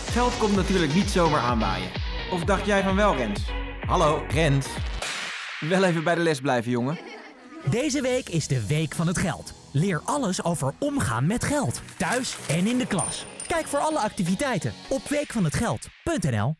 Geld komt natuurlijk niet zomaar aanwaaien. Of dacht jij van wel, Rens? Hallo, Rens. Wel even bij de les blijven, jongen. Deze week is de Week van het Geld. Leer alles over omgaan met geld, thuis en in de klas. Kijk voor alle activiteiten op weekvanhetgeld.nl.